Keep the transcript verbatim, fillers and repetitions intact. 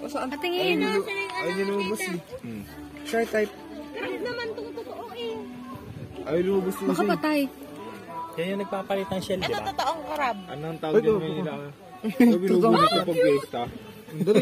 saan? Patingin. Ay, nilubos eh. Hmm. Shark type. Kahit naman itong totoo eh. Ay, nilubos eh. Baka patay. Kaya yung nagpapalit ng shell, di Ito ba? totoong karab. Anong tawag yun nila? Sabi nilubos ito pag-gesta.